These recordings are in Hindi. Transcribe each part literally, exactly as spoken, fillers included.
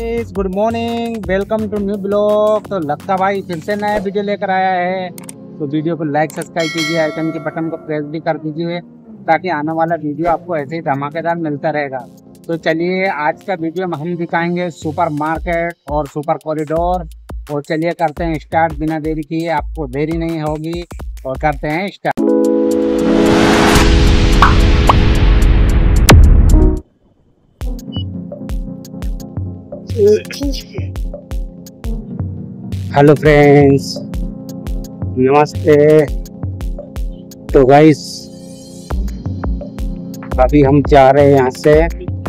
Guys, good morning, welcome to new blog. तो लगता भाई फिर से नया वीडियो लेकर आया है। तो वीडियो को लाइक सब्सक्राइब कीजिए, आइकन के बटन को प्रेस भी कर दीजिए ताकि आने वाला वीडियो आपको ऐसे ही धमाकेदार मिलता रहेगा। तो चलिए आज का वीडियो में हम दिखाएंगे सुपर मार्केट और सुपर कॉरिडोर। और चलिए करते हैं स्टार्ट बिना देरी किए, आपको देरी नहीं होगी और करते हैं स्टार्ट। हेलो फ्रेंड्स, नमस्ते। तो गाइस अभी हम जा रहे हैं यहाँ से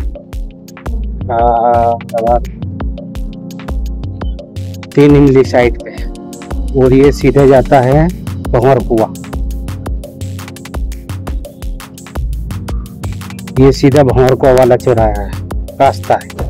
आ, तीन इमली साइड पे, और ये सीधे जाता है भंवर कुआ। ये सीधा भंवर कुआ वाला चौराहा है, रास्ता है।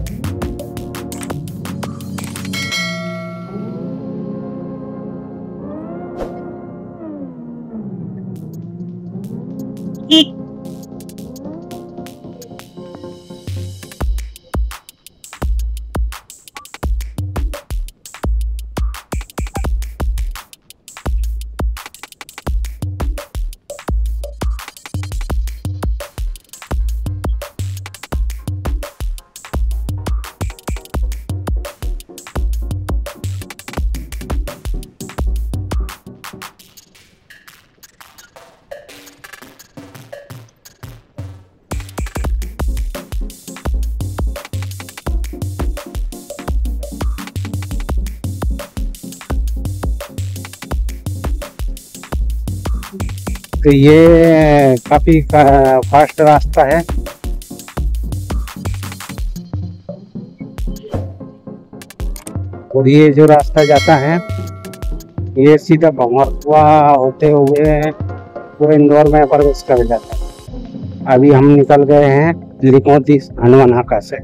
तो ये काफी फास्ट रास्ता है। और ये जो रास्ता जाता है ये सीधा भंवर कुआ होते हुए पूरे इंदौर में प्रवेश कर जाता है। अभी हम निकल गए हैं लिकोती हनुमान हाका से।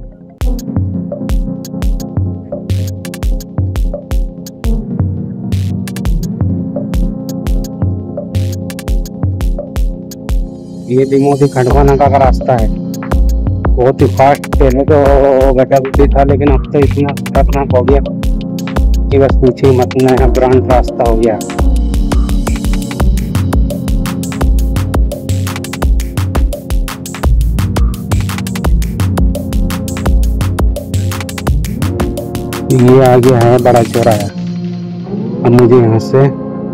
ये लिमोदी खंडवा नाका का रास्ता है, बहुत ही फास्ट। पहले तो गड्ढा गुड्डी था, लेकिन अब तो इतना खतरनाक हो गया कि बस पूछिए मत, नया ब्रांड रास्ता हो गया। ये आ गया है बड़ा चौराहा। अब मुझे यहाँ से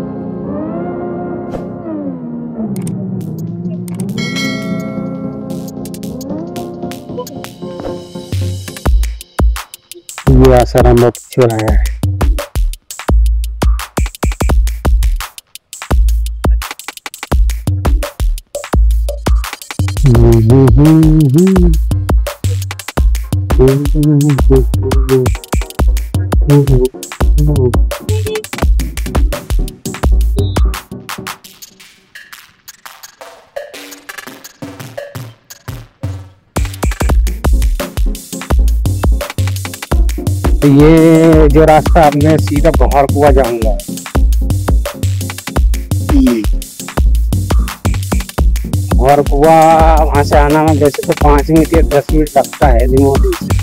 ये आसाराम चौराहा है। ये जो रास्ता अब मैं सीधा भंवर कुआ जाऊंगा। भंवर कुआ वहां से आना में वैसे तो पाँच मिनट या दस मिनट लगता है लिमोदी से।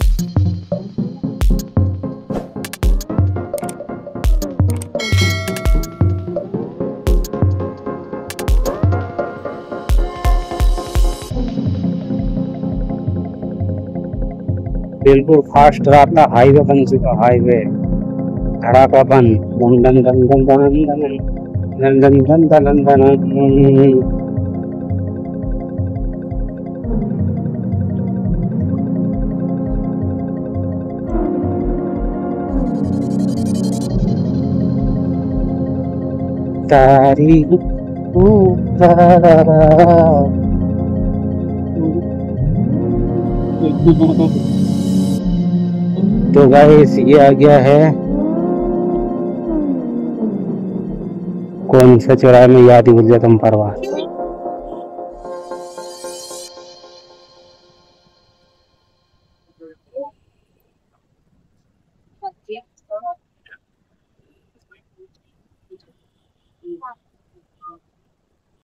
बिल्कुल फास्ट रास्ता, हाईवे बन चुका, हाईवे धड़ाका बन दन दन दन दन दन दन दन दन दन दन दन। तारी तो गाइस ये आ गया है, कौन सा चौराहा में याद ही भूल जाता हूँ परवाह।